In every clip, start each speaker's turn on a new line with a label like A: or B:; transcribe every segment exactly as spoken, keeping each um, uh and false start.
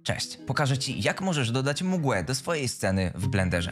A: Cześć, pokażę Ci, jak możesz dodać mgłę do swojej sceny w Blenderze.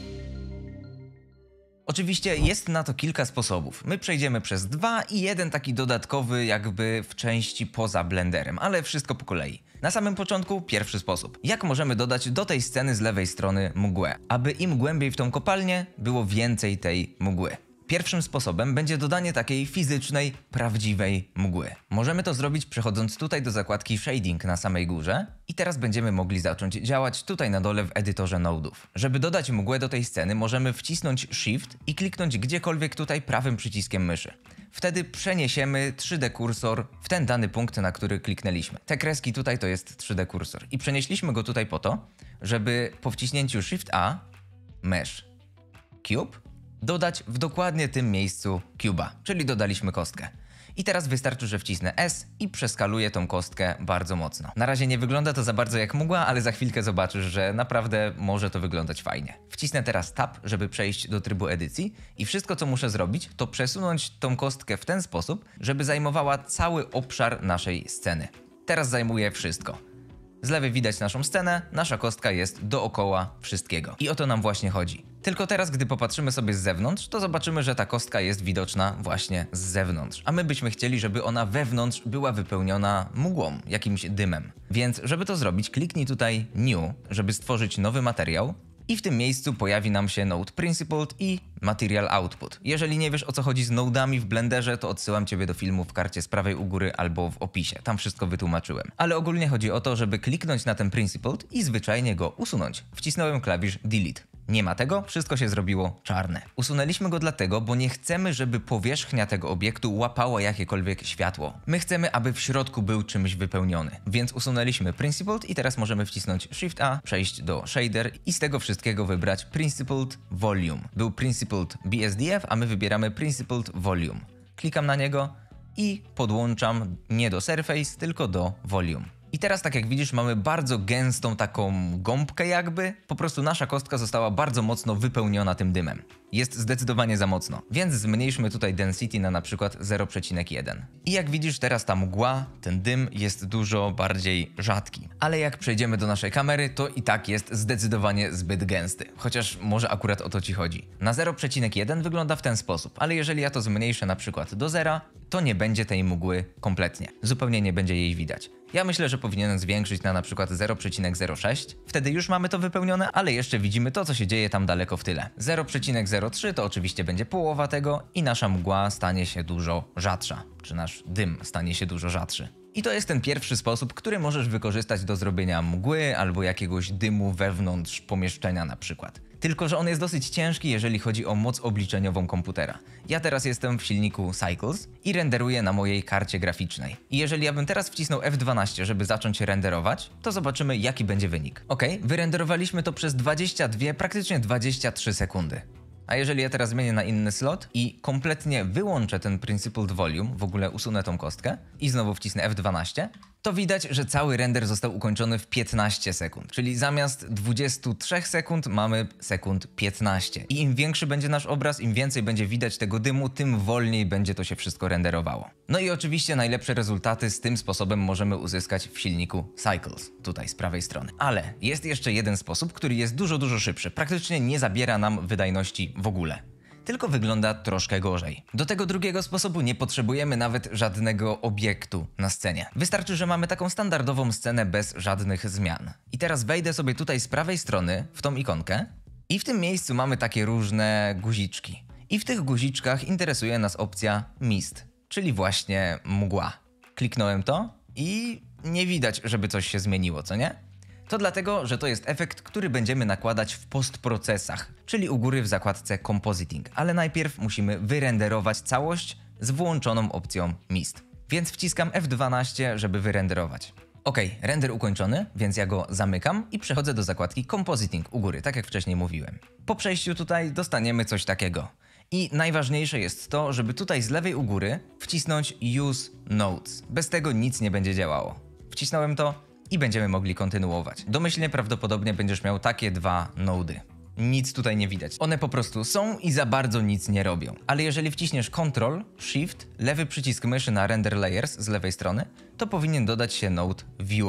A: Oczywiście jest na to kilka sposobów. My przejdziemy przez dwa i jeden taki dodatkowy jakby w części poza Blenderem, ale wszystko po kolei. Na samym początku pierwszy sposób. Jak możemy dodać do tej sceny z lewej strony mgłę, aby im głębiej w tą kopalnię było więcej tej mgły. Pierwszym sposobem będzie dodanie takiej fizycznej, prawdziwej mgły. Możemy to zrobić przechodząc tutaj do zakładki Shading na samej górze i teraz będziemy mogli zacząć działać tutaj na dole w edytorze nodów. Żeby dodać mgłę do tej sceny, możemy wcisnąć Shift i kliknąć gdziekolwiek tutaj prawym przyciskiem myszy. Wtedy przeniesiemy trzy D kursor w ten dany punkt, na który kliknęliśmy. Te kreski tutaj to jest trzy D kursor i przenieśliśmy go tutaj po to, żeby po wciśnięciu Shift A, Mesh, Cube, dodać w dokładnie tym miejscu cube'a, czyli dodaliśmy kostkę. I teraz wystarczy, że wcisnę S i przeskaluję tą kostkę bardzo mocno. Na razie nie wygląda to za bardzo jak mgła, ale za chwilkę zobaczysz, że naprawdę może to wyglądać fajnie. Wcisnę teraz Tab, żeby przejść do trybu edycji i wszystko, co muszę zrobić, to przesunąć tą kostkę w ten sposób, żeby zajmowała cały obszar naszej sceny. Teraz zajmuje wszystko. Z lewej widać naszą scenę, nasza kostka jest dookoła wszystkiego. I o to nam właśnie chodzi. Tylko teraz, gdy popatrzymy sobie z zewnątrz, to zobaczymy, że ta kostka jest widoczna właśnie z zewnątrz. A my byśmy chcieli, żeby ona wewnątrz była wypełniona mgłą, jakimś dymem. Więc żeby to zrobić, kliknij tutaj New, żeby stworzyć nowy materiał. I w tym miejscu pojawi nam się Node Principled i Material Output. Jeżeli nie wiesz, o co chodzi z nodami w Blenderze, to odsyłam Ciebie do filmu w karcie z prawej u góry albo w opisie. Tam wszystko wytłumaczyłem. Ale ogólnie chodzi o to, żeby kliknąć na ten Principled i zwyczajnie go usunąć. Wcisnąłem klawisz Delete. Nie ma tego, wszystko się zrobiło czarne. Usunęliśmy go dlatego, bo nie chcemy, żeby powierzchnia tego obiektu łapała jakiekolwiek światło. My chcemy, aby w środku był czymś wypełniony. Więc usunęliśmy Principled i teraz możemy wcisnąć Shift A, przejść do Shader i z tego wszystkiego wybrać Principled Volume. Był Principled B S D F, a my wybieramy Principled Volume. Klikam na niego i podłączam nie do Surface, tylko do Volume. I teraz, tak jak widzisz, mamy bardzo gęstą taką gąbkę jakby. Po prostu nasza kostka została bardzo mocno wypełniona tym dymem. Jest zdecydowanie za mocno, więc zmniejszmy tutaj density na na przykład zero przecinek jeden. I jak widzisz, teraz ta mgła, ten dym jest dużo bardziej rzadki. Ale jak przejdziemy do naszej kamery, to i tak jest zdecydowanie zbyt gęsty. Chociaż może akurat o to Ci chodzi. Na zero przecinek jeden wygląda w ten sposób, ale jeżeli ja to zmniejszę na przykład do zera, to nie będzie tej mgły kompletnie. Zupełnie nie będzie jej widać. Ja myślę, że powinienem zwiększyć na na przykład zero przecinek zero sześć. Wtedy już mamy to wypełnione, ale jeszcze widzimy to, co się dzieje tam daleko w tyle. zero przecinek zero trzy to oczywiście będzie połowa tego i nasza mgła stanie się dużo rzadsza, czy nasz dym stanie się dużo rzadszy. I to jest ten pierwszy sposób, który możesz wykorzystać do zrobienia mgły albo jakiegoś dymu wewnątrz pomieszczenia na przykład. Tylko że on jest dosyć ciężki, jeżeli chodzi o moc obliczeniową komputera. Ja teraz jestem w silniku Cycles i renderuję na mojej karcie graficznej. I jeżeli ja bym teraz wcisnął F dwanaście, żeby zacząć renderować, to zobaczymy, jaki będzie wynik. Ok, wyrenderowaliśmy to przez dwadzieścia dwie, praktycznie dwadzieścia trzy sekundy. A jeżeli ja teraz zmienię na inny slot i kompletnie wyłączę ten Principled Volume, w ogóle usunę tą kostkę i znowu wcisnę F dwanaście, to widać, że cały render został ukończony w piętnaście sekund. Czyli zamiast dwudziestu trzech sekund mamy sekund piętnaście. I im większy będzie nasz obraz, im więcej będzie widać tego dymu, tym wolniej będzie to się wszystko renderowało. No i oczywiście najlepsze rezultaty z tym sposobem możemy uzyskać w silniku Cycles, tutaj z prawej strony. Ale jest jeszcze jeden sposób, który jest dużo, dużo szybszy. Praktycznie nie zabiera nam wydajności w ogóle. Tylko wygląda troszkę gorzej. Do tego drugiego sposobu nie potrzebujemy nawet żadnego obiektu na scenie. Wystarczy, że mamy taką standardową scenę bez żadnych zmian. I teraz wejdę sobie tutaj z prawej strony w tą ikonkę i w tym miejscu mamy takie różne guziczki. I w tych guziczkach interesuje nas opcja Mist, czyli właśnie mgła. Kliknąłem to i nie widać, żeby coś się zmieniło, co nie? To dlatego, że to jest efekt, który będziemy nakładać w postprocesach, czyli u góry w zakładce Compositing, ale najpierw musimy wyrenderować całość z włączoną opcją Mist. Więc wciskam F dwanaście, żeby wyrenderować. Ok, render ukończony, więc ja go zamykam i przechodzę do zakładki Compositing u góry, tak jak wcześniej mówiłem. Po przejściu tutaj dostaniemy coś takiego. I najważniejsze jest to, żeby tutaj z lewej u góry wcisnąć Use Nodes. Bez tego nic nie będzie działało. Wcisnąłem to i będziemy mogli kontynuować. Domyślnie prawdopodobnie będziesz miał takie dwa nody. Nic tutaj nie widać. One po prostu są i za bardzo nic nie robią. Ale jeżeli wciśniesz Ctrl, Shift, lewy przycisk myszy na Render Layers z lewej strony, to powinien dodać się Node Viewer.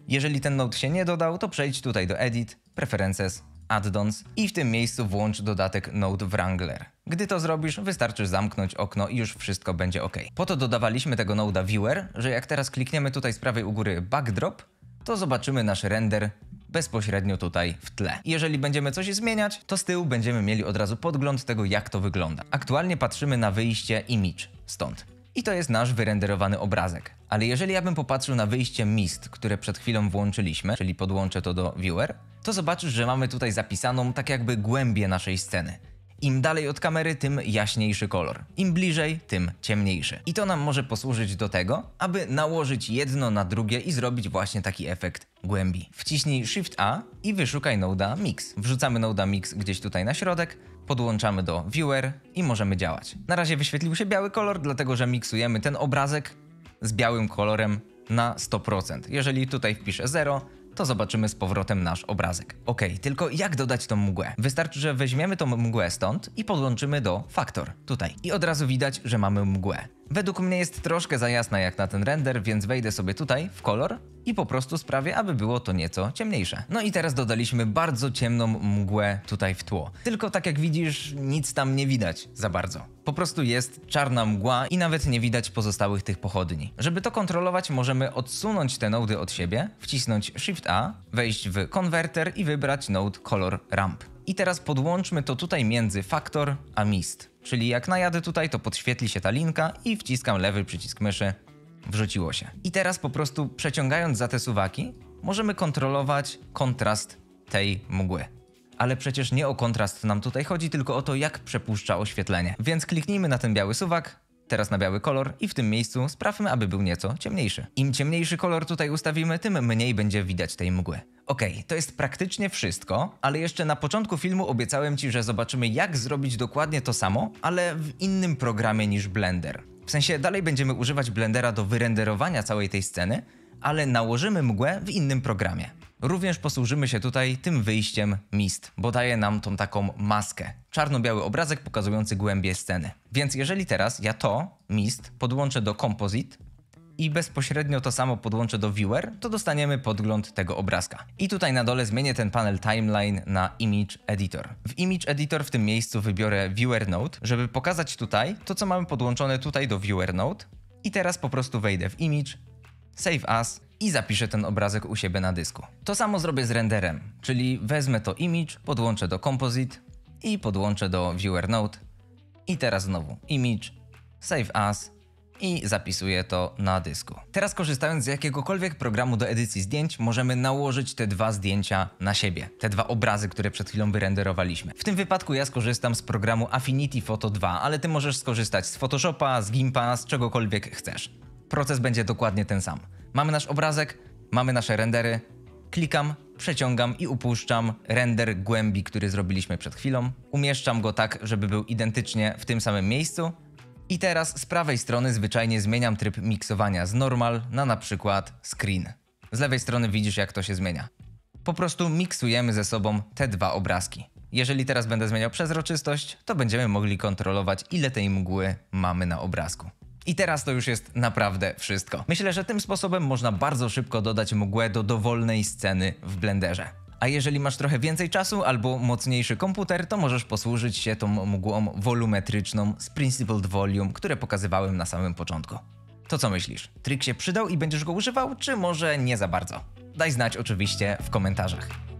A: Jeżeli ten node się nie dodał, to przejdź tutaj do Edit, Preferences, Add-ons i w tym miejscu włącz dodatek Node Wrangler. Gdy to zrobisz, wystarczy zamknąć okno i już wszystko będzie ok. Po to dodawaliśmy tego noda Viewer, że jak teraz klikniemy tutaj z prawej u góry Backdrop, to zobaczymy nasz render bezpośrednio tutaj w tle. Jeżeli będziemy coś zmieniać, to z tyłu będziemy mieli od razu podgląd tego, jak to wygląda. Aktualnie patrzymy na wyjście Image stąd. I to jest nasz wyrenderowany obrazek. Ale jeżeli ja bym popatrzył na wyjście Mist, które przed chwilą włączyliśmy, czyli podłączę to do Viewer, to zobaczysz, że mamy tutaj zapisaną tak jakby głębię naszej sceny. Im dalej od kamery, tym jaśniejszy kolor. Im bliżej, tym ciemniejszy. I to nam może posłużyć do tego, aby nałożyć jedno na drugie i zrobić właśnie taki efekt głębi. Wciśnij Shift A i wyszukaj noda Mix. Wrzucamy noda Mix gdzieś tutaj na środek, podłączamy do Viewer i możemy działać. Na razie wyświetlił się biały kolor, dlatego że miksujemy ten obrazek z białym kolorem na sto procent. Jeżeli tutaj wpiszę zero, to zobaczymy z powrotem nasz obrazek. Ok, tylko jak dodać tą mgłę? Wystarczy, że weźmiemy tą mgłę stąd i podłączymy do Factor, tutaj. I od razu widać, że mamy mgłę. Według mnie jest troszkę za jasna jak na ten render, więc wejdę sobie tutaj w kolor i po prostu sprawię, aby było to nieco ciemniejsze. No i teraz dodaliśmy bardzo ciemną mgłę tutaj w tło. Tylko tak jak widzisz, nic tam nie widać za bardzo. Po prostu jest czarna mgła i nawet nie widać pozostałych tych pochodni. Żeby to kontrolować, możemy odsunąć te nody od siebie, wcisnąć Shift A, wejść w konwerter i wybrać node Color Ramp. I teraz podłączmy to tutaj między Factor a Mist. Czyli jak najadę tutaj, to podświetli się ta linka i wciskam lewy przycisk myszy. Wrzuciło się. I teraz po prostu przeciągając za te suwaki, możemy kontrolować kontrast tej mgły. Ale przecież nie o kontrast nam tutaj chodzi, tylko o to, jak przepuszcza oświetlenie. Więc kliknijmy na ten biały suwak, teraz na biały kolor i w tym miejscu sprawmy, aby był nieco ciemniejszy. Im ciemniejszy kolor tutaj ustawimy, tym mniej będzie widać tej mgły. Okej, okay, to jest praktycznie wszystko, ale jeszcze na początku filmu obiecałem Ci, że zobaczymy, jak zrobić dokładnie to samo, ale w innym programie niż Blender. W sensie dalej będziemy używać Blendera do wyrenderowania całej tej sceny, ale nałożymy mgłę w innym programie. Również posłużymy się tutaj tym wyjściem Mist, bo daje nam tą taką maskę. Czarno-biały obrazek pokazujący głębię sceny. Więc jeżeli teraz ja to, Mist, podłączę do Composite i bezpośrednio to samo podłączę do Viewer, to dostaniemy podgląd tego obrazka. I tutaj na dole zmienię ten panel Timeline na Image Editor. W Image Editor w tym miejscu wybiorę Viewer Node, żeby pokazać tutaj to, co mamy podłączone tutaj do Viewer Node. I teraz po prostu wejdę w Image, Save As i zapiszę ten obrazek u siebie na dysku. To samo zrobię z renderem, czyli wezmę to Image, podłączę do Composite i podłączę do Viewer Node. I teraz znowu Image, Save As i zapisuję to na dysku. Teraz korzystając z jakiegokolwiek programu do edycji zdjęć, możemy nałożyć te dwa zdjęcia na siebie. Te dwa obrazy, które przed chwilą wyrenderowaliśmy. W tym wypadku ja skorzystam z programu Affinity Photo dwa, ale ty możesz skorzystać z Photoshopa, z Gimpa, z czegokolwiek chcesz. Proces będzie dokładnie ten sam. Mamy nasz obrazek, mamy nasze rendery, klikam, przeciągam i upuszczam render głębi, który zrobiliśmy przed chwilą. Umieszczam go tak, żeby był identycznie w tym samym miejscu. I teraz z prawej strony zwyczajnie zmieniam tryb miksowania z normal na na przykład screen. Z lewej strony widzisz, jak to się zmienia. Po prostu miksujemy ze sobą te dwa obrazki. Jeżeli teraz będę zmieniał przezroczystość, to będziemy mogli kontrolować, ile tej mgły mamy na obrazku. I teraz to już jest naprawdę wszystko. Myślę, że tym sposobem można bardzo szybko dodać mgłę do dowolnej sceny w Blenderze. A jeżeli masz trochę więcej czasu albo mocniejszy komputer, to możesz posłużyć się tą mgłą wolumetryczną z Principled Volume, które pokazywałem na samym początku. To co myślisz? Trik się przydał i będziesz go używał, czy może nie za bardzo? Daj znać oczywiście w komentarzach.